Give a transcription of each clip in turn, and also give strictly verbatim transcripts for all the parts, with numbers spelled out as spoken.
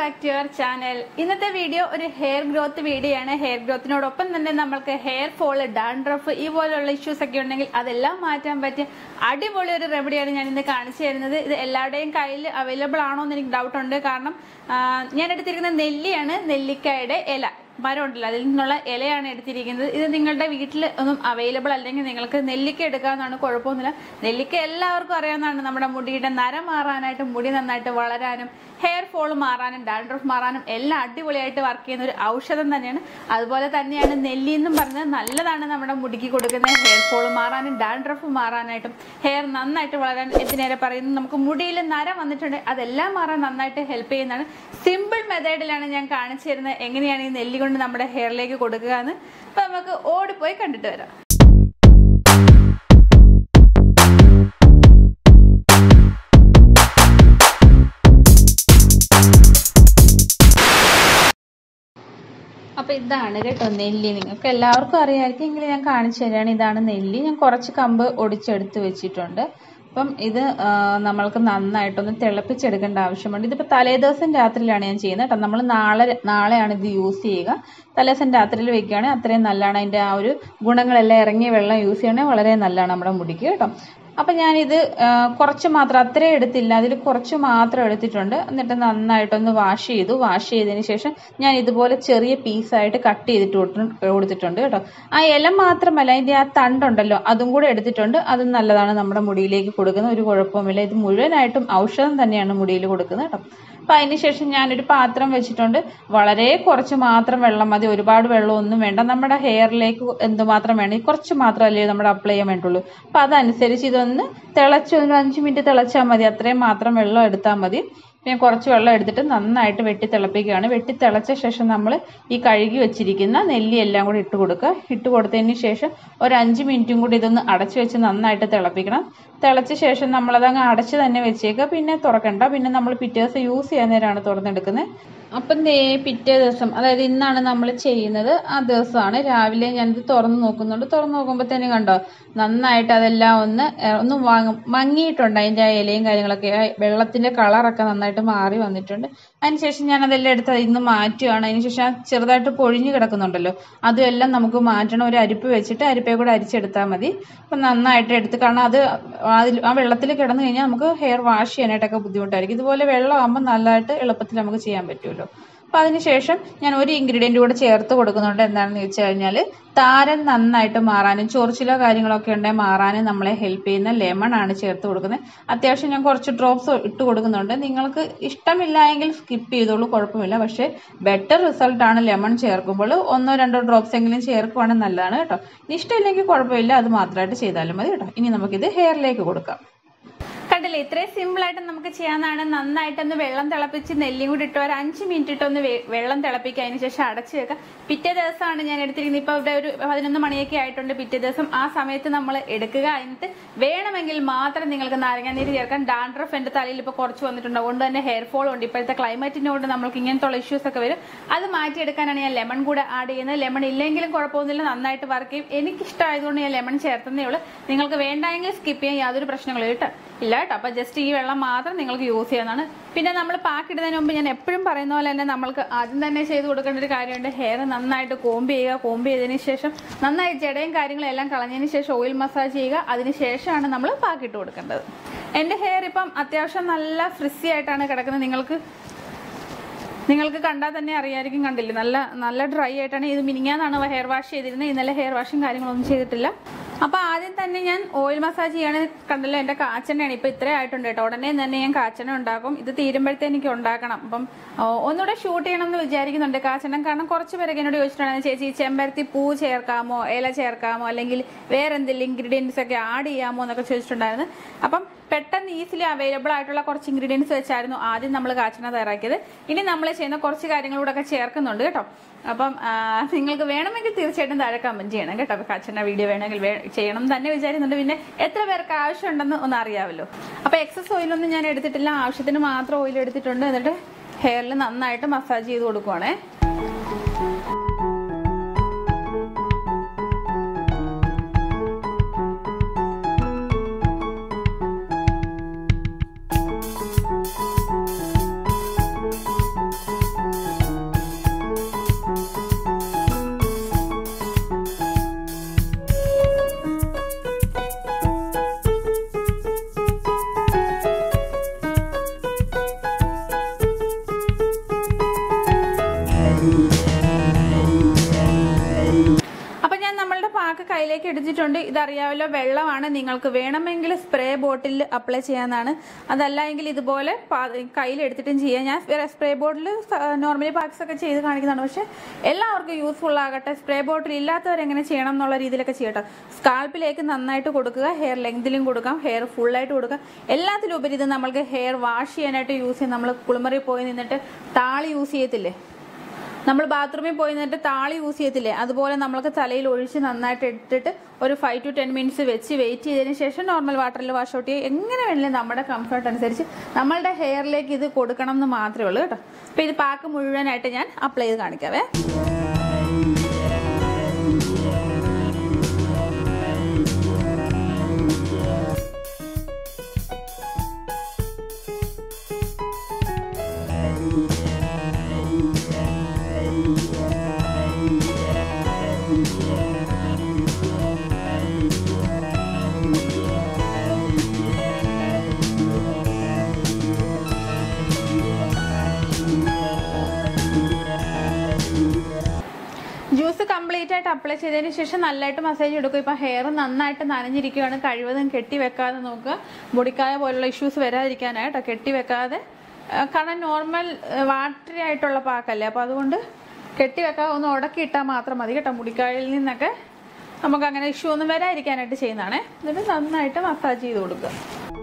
back to your channel. ഇന്നത്തെ video ഒരു hair growth video ആണ്. ഹെയർ ഗ്രോത്തിനോടൊപ്പം തന്നെ നമുക്ക് ഹെയർ ഫോൾ, ഡാൻഡ്രഫ് ഈ പോലുള്ള ഇഷ്യൂസ് ഒക്കെ ഉണ്ടെങ്കിൽ അതെല്ലാം മാറ്റാൻ പറ്റിയ അടിപൊളി ഒരു റെമഡിയാണ് ഞാൻ ഇന്ന് കാണിച്ചു തരുന്നത്. ഇത് എല്ലാവരുടെയും കയ്യിൽ അവൈലബിൾ ആണോ എന്ന് എനിക്ക് ഡൗട്ട് ഉണ്ട്. കാരണം ഞാൻ എടുത്തിരിക്കുന്ന നെല്ലിയാണ്, നെല്ലിക്കായുടെ ഇല മരം ഉണ്ടല്ലോ, അതിൽ നിന്നുള്ള ഇലയാണ് എടുത്തിരിക്കുന്നത്. ഇത് നിങ്ങളുടെ വീട്ടിൽ ഒന്നും അവൈലബിൾ അല്ലെങ്കിൽ നിങ്ങൾക്ക് നെല്ലിക്ക എടുക്കാമെന്നാണ്, കുഴപ്പമൊന്നുമില്ല. നെല്ലിക്ക എല്ലാവർക്കും അറിയാവുന്നതാണ് നമ്മുടെ മുടിയുടെ നര മാറാനായിട്ടും മുടി നന്നായിട്ട് വളരാനും ഹെയർ ഫോൾ മാറാനും ഡാൻഡ്രഫ് മാറാനും എല്ലാം അടിപൊളിയായിട്ട് വർക്ക് ചെയ്യുന്ന ഒരു ഔഷധം തന്നെയാണ്. അതുപോലെ തന്നെയാണ് നെല്ലി എന്നും പറഞ്ഞത് നല്ലതാണ് നമ്മുടെ മുടിക്ക് കൊടുക്കുന്നത്. ഹെയർ ഫോൾ മാറാനും ഡാൻഡ്രഫ് മാറാനായിട്ടും ഹെയർ നന്നായിട്ട് വളരാൻ എന്തിനേറെ പറയുന്നത്, നമുക്ക് മുടിയിൽ നര വന്നിട്ടുണ്ട് അതെല്ലാം മാറാൻ നന്നായിട്ട് ഹെൽപ്പ് ചെയ്യുന്നതാണ്. സിമ്പിൾ മെത്തേഡിലാണ് ഞാൻ കാണിച്ചു തരുന്നത് എങ്ങനെയാണ് ഈ നെല്ലി കൊണ്ട് നമ്മുടെ ഹെയറിലേക്ക് കൊടുക്കുക എന്ന്. അപ്പൊ നമുക്ക് ഓടിപ്പോയി കണ്ടിട്ട് വരാം. അപ്പൊ ഇതാണ് കേട്ടോ നെല്ലി. നിങ്ങൾക്ക് എല്ലാവർക്കും അറിയാമായിരിക്കും, എങ്കിലും ഞാൻ കാണിച്ചു തരാണ്. ഇതാണ് നെല്ലി. ഞാൻ കുറച്ച് കമ്പ് ഒടിച്ചെടുത്ത് വെച്ചിട്ടുണ്ട്. അപ്പം ഇത് നമ്മൾക്ക് നന്നായിട്ടൊന്ന് തിളപ്പിച്ചെടുക്കേണ്ട ആവശ്യമുണ്ട്. ഇതിപ്പോൾ തലേദിവസം രാത്രിയിലാണ് ഞാൻ ചെയ്യുന്നത് കേട്ടോ. നമ്മൾ നാളെ നാളെയാണ് ഇത് യൂസ് ചെയ്യുക. തലേദിവസം രാത്രിയിൽ വെക്കുകയാണെങ്കിൽ അത്രയും നല്ലതാണ്. അതിൻ്റെ ആ ഒരു ഗുണങ്ങളെല്ലാം ഇറങ്ങിയ വെള്ളം യൂസ് ചെയ്യണമെങ്കിൽ വളരെ നല്ലതാണ് നമ്മുടെ മുടിക്ക് കേട്ടോ. അപ്പം ഞാനിത് കുറച്ച് മാത്രം, അത്രയും എടുത്തില്ല, അതിൽ കുറച്ച് മാത്രം എടുത്തിട്ടുണ്ട്. എന്നിട്ട് നന്നായിട്ടൊന്ന് വാഷ് ചെയ്തു. വാഷ് ചെയ്തതിന് ശേഷം ഞാൻ ഇതുപോലെ ചെറിയ പീസായിട്ട് കട്ട് ചെയ്തിട്ട് കൊടുത്തിട്ടുണ്ട് കേട്ടോ. ആ ഇല മാത്രമല്ല, അതിൻ്റെ ആ തണ്ടുണ്ടല്ലോ അതും കൂടെ എടുത്തിട്ടുണ്ട്. അതും നല്ലതാണ് നമ്മുടെ മുടിയിലേക്ക് കൊടുക്കുന്നത്, ഒരു കുഴപ്പവുമില്ല. ഇത് മുഴുവനായിട്ടും ഔഷധം തന്നെയാണ് മുടിയിൽ കൊടുക്കുന്നത് കേട്ടോ. അപ്പം അതിന് ശേഷം ഞാനൊരു പാത്രം വെച്ചിട്ടുണ്ട്. വളരെ കുറച്ച് മാത്രം വെള്ളം മതി, ഒരുപാട് വെള്ളമൊന്നും വേണ്ട. നമ്മുടെ ഹെയറിലേക്ക് എന്തുമാത്രം വേണം, കുറച്ച് മാത്രമല്ലേ നമ്മുടെ അപ്ലൈ ചെയ്യാൻ വേണ്ടുള്ളൂ. അപ്പം അതനുസരിച്ച് ഇതൊന്ന് തിളച്ച് ഒരു അഞ്ച് മിനിറ്റ് തിളച്ചാൽ മതി. അത്രയും മാത്രം വെള്ളം എടുത്താൽ മതി. ഞാൻ കുറച്ച് വെള്ളം എടുത്തിട്ട് നന്നായിട്ട് വെട്ടി തിളപ്പിക്കുകയാണ്. വെട്ടി തിളച്ച ശേഷം നമ്മൾ ഈ കഴുകി വെച്ചിരിക്കുന്ന നെല്ലി എല്ലാം കൂടി ഇട്ട് കൊടുക്കുക. ഇട്ട് കൊടുത്തതിന് ശേഷം ഒരു അഞ്ച് മിനിറ്റും കൂടി ഇതൊന്ന് അടച്ചു വെച്ച് നന്നായിട്ട് തിളപ്പിക്കണം. തിളച്ച ശേഷം നമ്മളതങ്ങ് അടച്ച് തന്നെ വെച്ചേക്കുക. പിന്നെ തുറക്കണ്ട. പിന്നെ നമ്മൾ പിറ്റേ ദിവസം യൂസ് ചെയ്യാൻ നേരമാണ് തുറന്നെടുക്കുന്നത്. അപ്പം ദേ പിറ്റേ ദിവസം, അതായത് ഇന്നാണ് നമ്മൾ ചെയ്യുന്നത്, ആ ദിവസമാണ് രാവിലെ ഞാനിത് തുറന്ന് നോക്കുന്നുണ്ട്. തുറന്ന് നോക്കുമ്പോഴത്തേനും കണ്ടോ നന്നായിട്ട് അതെല്ലാം ഒന്ന് ഒന്ന് വാങ്ങും മങ്ങിയിട്ടുണ്ട്. അതിൻ്റെ ആ ഇലയും കാര്യങ്ങളൊക്കെ, വെള്ളത്തിൻ്റെ കളറൊക്കെ നന്നായിട്ട് മാറി വന്നിട്ടുണ്ട്. അതിനുശേഷം ഞാൻ അതെല്ലാം എടുത്ത് അതിൽ നിന്ന് മാറ്റുകയാണ്. അതിനുശേഷം ആ ചെറുതായിട്ട് പൊഴിഞ്ഞു കിടക്കുന്നുണ്ടല്ലോ അതും എല്ലാം നമുക്ക് മാറ്റണം. ഒരു അരിപ്പ് വെച്ചിട്ട് അരിപ്പയെ കൂടെ അരിച്ചെടുത്താൽ മതി. അപ്പം നന്നായിട്ട് എടുത്ത്, കാരണം അത് അതിൽ ആ വെള്ളത്തിൽ കിടന്നു കഴിഞ്ഞാൽ നമുക്ക് ഹെയർ വാഷ് ചെയ്യാനായിട്ടൊക്കെ ബുദ്ധിമുട്ടായിരിക്കും. ഇതുപോലെ വെള്ളമാകുമ്പോൾ നല്ലതായിട്ട് എളുപ്പത്തിൽ നമുക്ക് ചെയ്യാൻ പറ്റുമല്ലോ. അപ്പം അതിനുശേഷം ഞാൻ ഒരു ഇൻഗ്രീഡിയൻ്റ് കൂടെ ചേർത്ത് കൊടുക്കുന്നുണ്ട്. എന്താണെന്ന് വെച്ച് കഴിഞ്ഞാൽ താരൻ നന്നായിട്ട് മാറാനും ചൊറിച്ചിലോ കാര്യങ്ങളൊക്കെ ഉണ്ടെങ്കിൽ മാറാനും നമ്മളെ ഹെൽപ്പ് ചെയ്യുന്ന ലെമൺ ആണ് ചേർത്ത് കൊടുക്കുന്നത്. അത്യാവശ്യം ഞാൻ കുറച്ച് ഡ്രോപ്സ് ഇട്ട് കൊടുക്കുന്നുണ്ട്. നിങ്ങൾക്ക് ഇഷ്ടമില്ല എങ്കിൽ സ്കിപ്പ് ചെയ്തോളൂ, കുഴപ്പമില്ല. പക്ഷേ ബെറ്റർ റിസൾട്ടാണ് ലെമൺ ചേർക്കുമ്പോൾ. ഒന്നോ രണ്ടോ ഡ്രോപ്സ് എങ്കിലും ചേർക്കുവാണെങ്കിൽ നല്ലതാണ് കേട്ടോ. ഇഷ്ടമില്ലെങ്കിൽ കുഴപ്പമില്ല, അത് മാത്രമായിട്ട് ചെയ്താലും മതി കേട്ടോ. ഇനി നമുക്കിത് ഹെയറിലേക്ക് കൊടുക്കാം. കണ്ടില്ലേ, ഇത്രയും സിമ്പിൾ ആയിട്ട് നമുക്ക് ചെയ്യാവുന്നതാണ്. നന്നായിട്ടൊന്ന് വെള്ളം തിളപ്പിച്ച് നെല്ലിയും കൂടി ഇട്ട് ഒരു അഞ്ച് മിനിറ്റ് ഇട്ടൊന്ന് വെള്ളം തിളപ്പിക്കുക. അതിന് ശേഷം അടച്ചു വെക്കുക. പിറ്റേ ദിവസമാണ് ഞാൻ എടുത്തിരിക്കുന്നത്. ഇപ്പൊ ഇവിടെ ഒരു പതിനൊന്ന് മണിയൊക്കെ ആയിട്ടുണ്ട്. പിറ്റേ ദിവസം ആ സമയത്ത് നമ്മൾ എടുക്കുക. എന്നിട്ട് വേണമെങ്കിൽ മാത്രം നിങ്ങൾക്ക് നാരങ്ങാനീര് ചേർക്കാൻ. ഡാൻഡ്രഫ് എന്റെ തലയിൽ ഇപ്പൊ കുറച്ച് വന്നിട്ടുണ്ട്, അതുകൊണ്ട് തന്നെ ഹെയർ ഫോൾ ഉണ്ട്. ഇപ്പോഴത്തെ ക്ലൈമറ്റിനോട് നമ്മൾക്ക് ഇങ്ങനത്തെ ഇഷ്യൂസ് ഒക്കെ വരും. അത് മാറ്റിയെടുക്കാനാണ് ഞാൻ ലെമൺ കൂടെ ആഡ് ചെയ്യുന്നത്. ലെമൺ ഇല്ലെങ്കിലും കുഴപ്പമൊന്നുമില്ല, നന്നായിട്ട് വർക്ക് ചെയ്യും. എനിക്കിഷ്ടമായതുകൊണ്ട് ഞാൻ ലെമൺ ചേർത്തന്നേ ഉള്ളൂ. നിങ്ങൾക്ക് വേണ്ടെങ്കിൽ സ്കിപ്പ് ചെയ്യാൻ യാതൊരു പ്രശ്നങ്ങളും കേട്ടോ ഇല്ല കേട്ടോ. അപ്പൊ ജസ്റ്റ് ഈ വെള്ളം മാത്രം നിങ്ങൾക്ക് യൂസ് ചെയ്യാവുന്നതാണ്. പിന്നെ നമ്മൾ പാക്ക് ഇടുന്നതിന് മുമ്പ് ഞാൻ എപ്പോഴും പറയുന്ന പോലെ തന്നെ നമ്മൾക്ക് ആദ്യം തന്നെ ചെയ്ത് കൊടുക്കേണ്ട ഒരു കാര്യമുണ്ട്. ഹെയർ നന്നായിട്ട് കോംബ് ചെയ്യുക. കോംബ് ചെയ്തതിന് ശേഷം നന്നായി ജടയും കാര്യങ്ങളും എല്ലാം കളഞ്ഞതിന് ശേഷം ഓയിൽ മസാജ് ചെയ്യുക. അതിന് ശേഷമാണ് നമ്മൾ പാക്ക് ഇട്ട് കൊടുക്കേണ്ടത്. എൻ്റെ ഹെയർ ഇപ്പം അത്യാവശ്യം നല്ല ഫ്രിസി ആയിട്ടാണ് കിടക്കുന്നത്. നിങ്ങൾക്ക് നിങ്ങൾക്ക് കണ്ടാൽ തന്നെ അറിയായിരിക്കും. കണ്ടില്ലേ, നല്ല നല്ല ഡ്രൈ ആയിട്ടാണ്. ഇത് മിനിങ്ങാന്നാണ് ഹെയർ വാഷ് ചെയ്തിരുന്നത്. ഇന്നലെ ഹെയർ വാഷും കാര്യങ്ങളൊന്നും ചെയ്തിട്ടില്ല. അപ്പൊ ആദ്യം തന്നെ ഞാൻ ഓയിൽ മസാജ് ചെയ്യാണ്. കണ്ടല്ലോ, എന്റെ കാച്ചെണ്ണയാണ് ഇപ്പൊ ഇത്രയും ആയിട്ടുണ്ട് കേട്ടോ. ഉടനെ തന്നെ ഞാൻ കാച്ചെണ്ണ ഉണ്ടാക്കും. ഇത് തീരുമ്പോഴത്തേ എനിക്ക് ഉണ്ടാക്കണം. അപ്പം ഒന്നുകൂടെ ഷൂട്ട് ചെയ്യണം എന്ന് വിചാരിക്കുന്നുണ്ട് കാച്ചെണ്ണ. കാരണം കുറച്ച് പേരൊക്കെ എന്നോട് ചോദിച്ചിട്ടുണ്ടായിരുന്നു, ചേച്ചി ചെമ്പരത്തി പൂ ചേർക്കാമോ, ഇല ചേർക്കാമോ, അല്ലെങ്കിൽ വേറെ എന്തെങ്കിലും ഇൻഗ്രീഡിയൻസ് ഒക്കെ ആഡ് ചെയ്യാമോ എന്നൊക്കെ ചോദിച്ചിട്ടുണ്ടായിരുന്നു. അപ്പം പെട്ടെന്ന് ഈസിലി അവൈലബിൾ ആയിട്ടുള്ള കുറച്ച് ഇൻഗ്രീഡിയൻസ് വെച്ചായിരുന്നു ആദ്യം നമ്മൾ കാച്ചെണ്ണ തയ്യാറാക്കിയത്. ഇനി നമ്മൾ ചെയ്യുന്ന കുറച്ച് കാര്യങ്ങളൂടെ ഒക്കെ ചേർക്കുന്നുണ്ട് കേട്ടോ. അപ്പം നിങ്ങൾക്ക് വേണമെങ്കിൽ തീർച്ചയായിട്ടും താഴെ കമന്റ് ചെയ്യണം കേട്ടോ. കാച്ചെണ്ണ വീഡിയോ വേണമെങ്കിൽ ചെയ്യണം തന്നെ വിചാരിക്കുന്നുണ്ട്. പിന്നെ എത്ര പേർക്ക് ആവശ്യമുണ്ടെന്ന് ഒന്ന് അറിയാമല്ലോ. അപ്പൊ എക്സസ് ഓയിലൊന്നും ഞാൻ എടുത്തിട്ടില്ല, ആവശ്യത്തിന് മാത്രം ഓയിൽ എടുത്തിട്ടുണ്ട്. എന്നിട്ട് ഹെയറിൽ നന്നായിട്ട് മസാജ് ചെയ്ത് കൊടുക്കുവാണേ. കപ്പിലേക്ക് എടുത്തിട്ടുണ്ട്. ഇതറിയാമല്ലോ, വെള്ളമാണ്. നിങ്ങൾക്ക് വേണമെങ്കിൽ സ്പ്രേ ബോട്ടിൽ അപ്ലൈ ചെയ്യാനാണ്, അതല്ല എങ്കിൽ ഇതുപോലെ കയ്യിലെടുത്തിട്ടും ചെയ്യാം. ഞാൻ സ്പ്രേ ബോട്ടിൽ നോർമലി പാക്സ് ഒക്കെ ചെയ്ത് കാണിക്കുന്നതാണ്, പക്ഷെ എല്ലാവർക്കും യൂസ്ഫുൾ ആകട്ടെ. സ്പ്രേ ബോട്ടിൽ ഇല്ലാത്തവരെങ്ങനെ ചെയ്യണം എന്നുള്ള രീതിയിലൊക്കെ ചെയ്യട്ടെ. സ്കാൾപ്പിലേക്ക് നന്നായിട്ട് കൊടുക്കുക, ഹെയർ ലെങ്തിലും കൊടുക്കാം, ഹെയർ ഫുള്ളായിട്ട് കൊടുക്കുക. എല്ലാത്തിലും ഉപരി ഇത് നമ്മൾക്ക് ഹെയർ വാഷ് ചെയ്യാനായിട്ട് യൂസ് ചെയ്യാം. നമ്മൾ കുളിമുറി പോയി നിന്നിട്ട് താളി യൂസ് ചെയ്യത്തില്ലേ, നമ്മൾ ബാത്റൂമിൽ പോയി നിന്നിട്ട് താളി യൂസ് ചെയ്യത്തില്ലേ, അതുപോലെ നമ്മൾക്ക് തലയിൽ ഒഴിച്ച് നന്നായിട്ട് എടുത്തിട്ട് ഒരു ഫൈവ് ടു ടെൻ മിനിറ്റ്സ് വെച്ച് വെയിറ്റ് ചെയ്തതിന് ശേഷം നോർമൽ വാട്ടറിൽ വാഷ് ഔട്ട് ചെയ്യുക. എങ്ങനെ വേണമെങ്കിലും നമ്മുടെ കംഫർട്ട് അനുസരിച്ച് നമ്മളുടെ ഹെയറിലേക്ക് ഇത് കൊടുക്കണം എന്ന് മാത്രമേ ഉള്ളൂ കേട്ടോ. അപ്പോൾ ഇത് പാക്ക് മുഴുവനായിട്ട് ഞാൻ അപ്ലൈ ചെയ്ത് കാണിക്കാവേ. ജ്യൂസ് കംപ്ലീറ്റ് ആയിട്ട് അപ്ലൈ ചെയ്തതിന് ശേഷം നല്ലതായിട്ട് മസാജ് എടുക്കും. ഇപ്പം ഹെയർ നന്നായിട്ട് നനഞ്ഞിരിക്കുകയാണ്, കഴിവതും കെട്ടി വെക്കാതെ നോക്കുക. മുടിക്കായ പോലുള്ള ഇഷ്യൂസ് വരാതിരിക്കാനായിട്ടോ കെട്ടി വെക്കാതെ, കാരണം നോർമൽ വാട്ടറി ആയിട്ടുള്ള പാക്കല്ലേ, അപ്പോൾ അതുകൊണ്ട് കെട്ടി വെക്കാതെ ഒന്ന് ഉടക്കി ഇട്ടാൽ മാത്രം മതി കേട്ടോ. മുടിക്കായയിൽ നിന്നൊക്കെ നമുക്ക് അങ്ങനെ ഇഷ്യൂ ഒന്നും വരാതിരിക്കാനായിട്ട് ചെയ്യുന്നതാണേ. എന്നിട്ട് നന്നായിട്ട് മസാജ് ചെയ്ത് കൊടുക്കുക.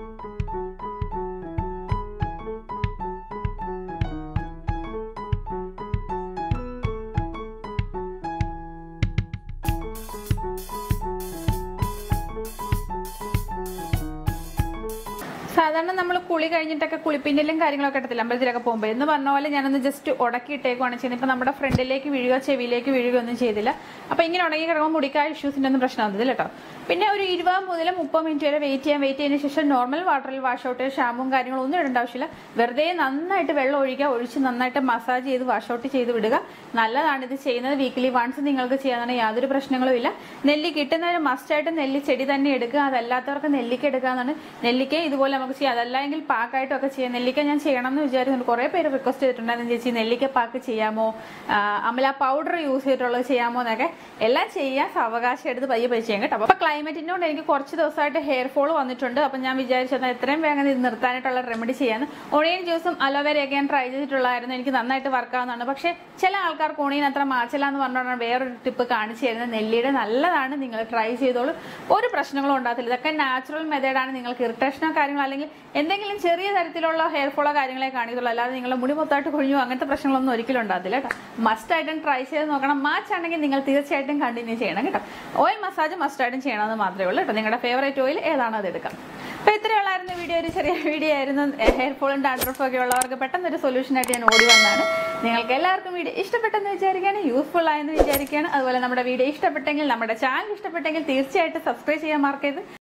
സാധാരണ നമ്മൾ കുളി കഴിഞ്ഞിട്ടൊക്കെ കുളിപ്പിൻ്റെലും കാര്യങ്ങളൊക്കെ ഇട്ടത്തില്ല അമ്പലത്തിലൊക്കെ പോകുമ്പോൾ എന്ന് പറഞ്ഞ പോലെ ഞാനൊന്ന് ജസ്റ്റ് ഉടക്കി ഇട്ടേക്കുവാണ് ചെയ്യുന്നത്. ഇപ്പം നമ്മുടെ ഫ്രണ്ടിലേക്ക് വീഴുക ചെവിയിലേക്ക് വീഴുക ഒന്നും ചെയ്തില്ല. അപ്പോൾ ഇങ്ങനെ ഉണങ്ങി കിടക്കുമ്പോൾ മുടിക്കായ ഇഷ്യൂസിൻ്റെ ഒന്നും പ്രശ്നമാകുന്നില്ല കേട്ടോ. പിന്നെ ഒരു ഇരുപത് മുതൽ മുപ്പത് മിനിറ്റ് വരെ വെയിറ്റ് ചെയ്യാൻ വെയിറ്റ് ചെയ്തതിന് ശേഷം നോർമൽ വാട്ടറിൽ വാഷ് ഔട്ട് ഷാമ്പും കാര്യങ്ങളും ഒന്നും ഇടേണ്ട ആവശ്യമില്ല. വെറുതെ നന്നായിട്ട് വെള്ളം ഒഴിക്കുക, ഒഴിച്ച് നന്നായിട്ട് മസാജ് ചെയ്ത് വാഷ് ഔട്ട് ചെയ്ത് വിടുക. നല്ലതാണ് ഇത് ചെയ്യുന്നത്. വീക്കിലി വൺസ് നിങ്ങൾക്ക് ചെയ്യാനാണ്, യാതൊരു പ്രശ്നങ്ങളും ഇല്ല. നെല്ലി കിട്ടുന്നവർ മസ്റ്റായിട്ട് നെല്ലി ചെടി തന്നെ എടുക്കുക, അതല്ലാത്തവർക്ക് നെല്ലിക്ക എടുക്കാന്നാണ്. നെല്ലിക്ക ഇതുപോലെ നമുക്ക് ചെയ്യാം, അതല്ലെങ്കിൽ പാക്കായിട്ടൊക്കെ ചെയ്യാം. നെല്ലിക്ക ഞാൻ ചെയ്യണം എന്ന് വിചാരിക്കുന്നുണ്ട്. കുറേ പേര് റിക്വസ്റ്റ് ചെയ്തിട്ടുണ്ടായിരുന്നു, ചേച്ചി നെല്ലിക്ക പാക്ക് ചെയ്യാമോ, അമല പൗഡർ യൂസ് ചെയ്തിട്ടുള്ളത് ചെയ്യാമോ എന്നൊക്കെ. എല്ലാം ചെയ്യാൻ അവകാശം എടുത്ത് പയ്യെ പയ്യെ ചെയ്യാം കേട്ടോ. അപ്പൊ ക്ലൈമറ്റിനോട് എനിക്ക് കുറച്ച് ദിവസമായിട്ട് ഹെയർ ഫോൾ വന്നിട്ടുണ്ട്. അപ്പം ഞാൻ വിചാരിച്ചത് എത്രയും വേഗം ഇത് നിർത്താനായിട്ടുള്ള റെമഡി ചെയ്യാൻ. ഒണിയൻ ജ്യൂസും അലോവേരയൊക്കെ ഞാൻ ട്രൈ ചെയ്തിട്ടുള്ളായിരുന്നു, എനിക്ക് നന്നായിട്ട് വർക്ക് ആവുന്നതാണ്. പക്ഷേ ചില ആൾക്കാർക്ക് ഒണിയൻ അത്ര മാച്ചില്ല എന്ന് പറഞ്ഞുകൊണ്ടാണ് വേറൊരു ടിപ്പ് കാണിച്ചു തരുന്നത്. നെല്ലിയുടെ നല്ലതാണ്, നിങ്ങൾ ട്രൈ ചെയ്തോളൂ, ഒരു പ്രശ്നങ്ങളും ഉണ്ടാകത്തില്ല. ഇതൊക്കെ നാച്ചുറൽ മെത്തേഡാണ്. നിങ്ങൾക്ക് ഇറിറ്റേഷനോ കാര്യങ്ങളോ അല്ലെങ്കിൽ എന്തെങ്കിലും ചെറിയ തരത്തിലുള്ള ഹെയർ ഫോളോ കാര്യങ്ങളെ കാണിക്കുള്ളൂ, അല്ലാതെ നിങ്ങളുടെ മുടി മൊത്തമായിട്ട് കൊഴിഞ്ഞു അങ്ങനത്തെ പ്രശ്നങ്ങളൊന്നും ഒരിക്കലും ഉണ്ടാകത്തില്ല കേട്ടോ. മസ്റ്റ് ആയിട്ടും ട്രൈ ചെയ്ത് നോക്കണം. മാച്ച് ആണെങ്കിൽ നിങ്ങൾ തീർച്ചയായിട്ടും കണ്ടിന്യൂ ചെയ്യണം കേട്ടോ. ഓയിൽ മസാജ് മസ്റ്റ് ആയിട്ടും ചെയ്യണമെന്ന് മാത്രമേ ഉള്ളൂ കേട്ടോ. നിങ്ങളുടെ ഫേവറേറ്റ് ഓയിൽ ഏതാണോ അത് എടുക്കാം. അപ്പോൾ ഇത്രയുള്ളായിരുന്നു വീഡിയോ. ഒരു ചെറിയ വീഡിയോ ആയിരുന്നു. ഹെയർ ഫോളും ഡാൻഡ്രഫും ഒക്കെ ഉള്ളവർക്ക് പെട്ടെന്നൊരു സൊല്യൂഷനായിട്ട് ഞാൻ ഓടി വന്നതാണ്. നിങ്ങൾക്ക് എല്ലാവർക്കും വീഡിയോ ഇഷ്ടപ്പെട്ടെന്ന് വിചാരിക്കുകയാണ്, യൂസ്ഫുൾ ആയെന്ന് വിചാരിക്കുകയാണ്. അതുപോലെ നമ്മുടെ വീഡിയോ ഇഷ്ടപ്പെട്ടെങ്കിൽ, നമ്മുടെ ചാനൽ ഇഷ്ടപ്പെട്ടെങ്കിൽ തീർച്ചയായിട്ടും സബ്സ്ക്രൈബ് ചെയ്യാൻ മറക്കരുത്.